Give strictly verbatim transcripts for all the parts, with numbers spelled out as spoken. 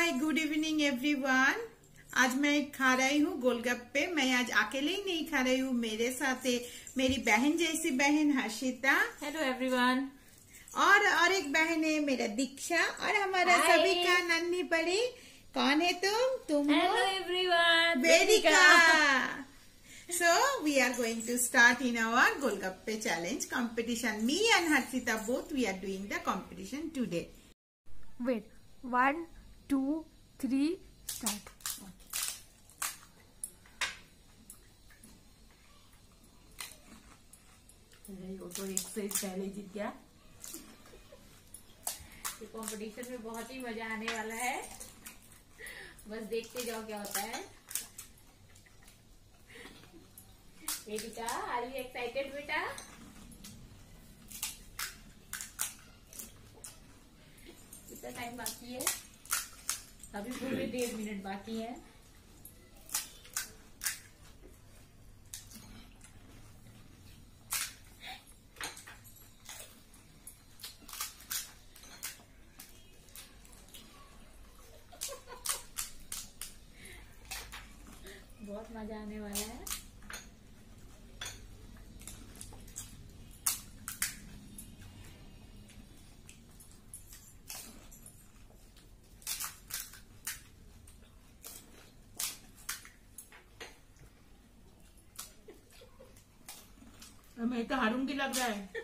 Hi good evening everyone. आज मैं खा रही हूँ गोलगप्पे। मैं आज अकेले ही नहीं खा रही हूँ, मेरे साथ है मेरी बहन जैसी बहन हर्षिता। Hello everyone. और और एक बहन है मेरा दीक्षा और हमारा Hi. सभी का नन्ही बड़ी। कौन है तुम? तुम hello everyone. Vedika. So we are going to start in our Golgappe challenge competition. Me and Harshita both we are doing the competition today. Wait, one, two, three, start. वो तो एक से पहले जीत गया। ये कंपटीशन में बहुत ही मजा आने वाला है, बस देखते जाओ क्या होता है। वेदिका, आर यू एक्साइटेड बेटा? कितना टाइम बाकी है? अभी पूरे डेढ़ मिनट बाकी है। बहुत मजा आने वाला है। मैं तो हारूंगी लग रहा है।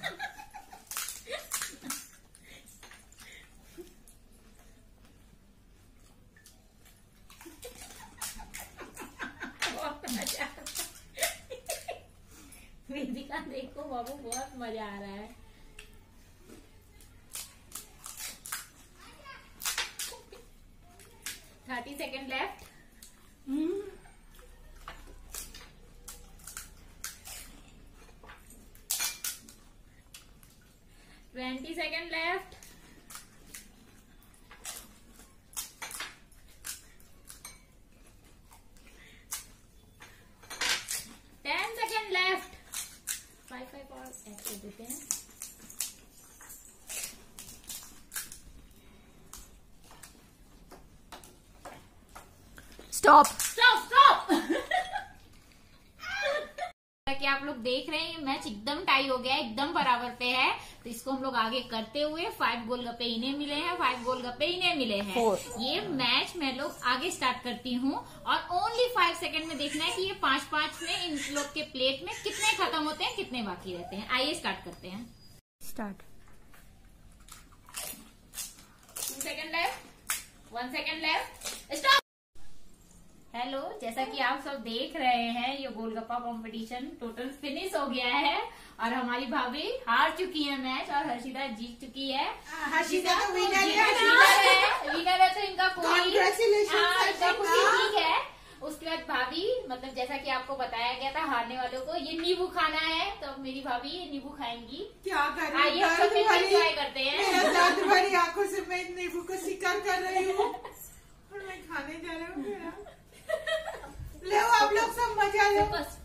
वेदिका देखो बाबू, बहुत मजा आ रहा है। Thirty second left. Twenty second left. Ten second left. Five five और ऐड कर देते हैं। Stop. Stop stop. कि आप लोग देख रहे हैं मैच एकदम टाई हो गया है, एकदम बराबर पे है। तो इसको हम लोग आगे करते हुए फाइव गोलगप्पे इन्हें मिले हैं, फाइव गोलगप्पे इन्हें मिले हैं। Four. ये मैच मैं लोग आगे स्टार्ट करती हूँ और ओनली फाइव सेकंड में देखना है कि ये पांच पांच में इन लोग के प्लेट में कितने खत्म होते हैं, कितने बाकी रहते हैं। आइए स्टार्ट करते हैं। Start. Two second left, one second left, stop. Hello, जैसा कि आप सब देख रहे हैं ये गोलगप्पा कंपटीशन टोटल फिनिश हो गया है और हमारी भाभी हार चुकी है मैच और हर्षिता जीत चुकी है। हर्षिता तो विनर है। विनर है, विनर है तो इनका कोई Congratulations, हाँ, इनका हर्षिता। खुशी ठीक है। उसके बाद भाभी मतलब जैसा कि आपको बताया गया था हारने वालों को ये नींबू खाना है, तो मेरी भाभी ये नींबू खाएंगी। क्या करूं? आइए हम सब मिलकर एंजॉय करते हैं। मेरा दर्द भरी आंखों से मैं नींबू को शिकार कर रही हूँ और मैं खाने जा रही हूँ। ले आप लोग सब मजा लो। बस